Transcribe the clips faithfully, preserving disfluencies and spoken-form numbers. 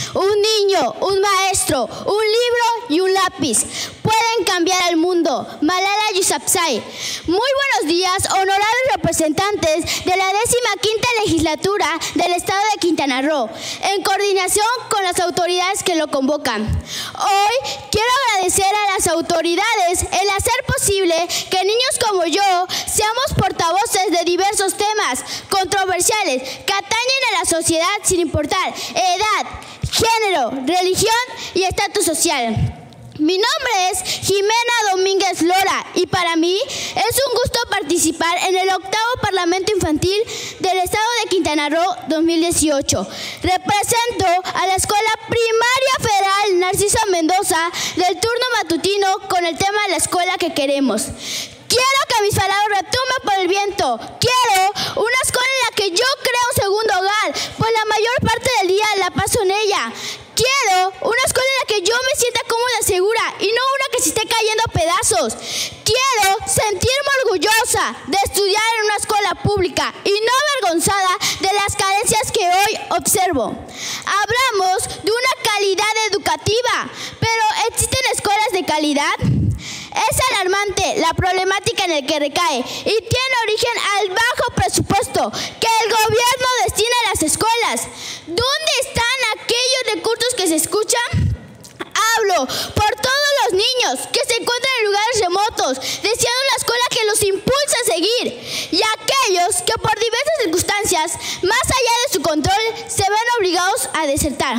Un niño, un maestro, un libro y un lápiz pueden cambiar al mundo. Malala Yousafzai. Muy buenos días, honorables representantes de la décima quinta legislatura del estado de Quintana Roo, en coordinación con las autoridades que lo convocan. Hoy quiero agradecer a las autoridades el hacer posible que niños como yo seamos portavoces de diversos temas controversiales que atañen a la sociedad sin importar edad, género, religión y estatus social. Mi nombre es Jimena Domínguez Lora y para mí es un gusto participar en el octavo Parlamento Infantil del Estado de Quintana Roo dos mil dieciocho. Represento a la Escuela Primaria Federal Narciso Mendoza del turno matutino con el tema de la escuela que queremos. Quiero que mis palabras retumben por el viento. Quiero una escuela en la que yo crea un segundo hogar, pues la mayor parte del día la paso en ella. Quiero una escuela en la que yo me sienta cómoda y segura y no una que se esté cayendo a pedazos. Quiero sentirme orgullosa de estudiar en una escuela pública y no avergonzada de las carencias que hoy observo. Hablamos de una calidad educativa, pero ¿existen escuelas de calidad? Es alarmante la problemática en la que recae y tiene origen al bajo presupuesto que el gobierno destina a las escuelas. ¿Dónde están aquellos recursos que se escuchan? Hablo por todos los niños que se encuentran en lugares remotos, deseando una escuela que los impulse a seguir, y aquellos que por diversas circunstancias, más allá de su control, se ven obligados a desertar.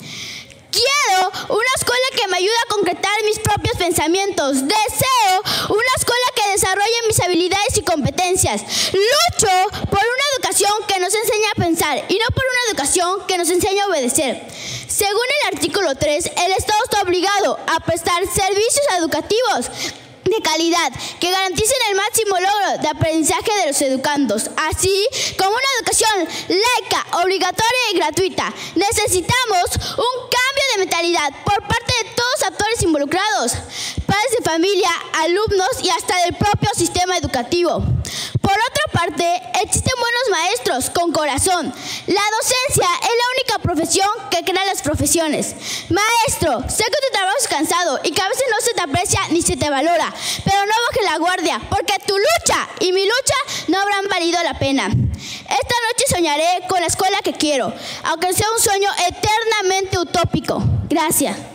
Quiero una escuela que me ayude a concretar mis propios pensamientos. Deseo una escuela que desarrolle mis habilidades y competencias. Lucho por una educación que nos enseñe a pensar y no por una educación que nos enseñe a obedecer. Según el artículo tres, el Estado está obligado a prestar servicios educativos de calidad que garanticen el máximo logro de aprendizaje de los educandos, así como una educación laica, obligatoria y gratuita. Necesitamos un cambio de mentalidad por parte de todos los actores involucrados, padres de familia, alumnos y hasta del propio sistema educativo. Por otra parte, existen buenos maestros con corazón. La docencia es la única profesión que crea las profesiones. Maestro, sé que tu trabajo es cansado y que a veces no se te aprecia ni se te valora, pero no bajes la guardia, porque tu lucha y mi lucha no habrán valido la pena. Esta noche soñaré con la escuela que quiero, aunque sea un sueño eternamente utópico. Gracias.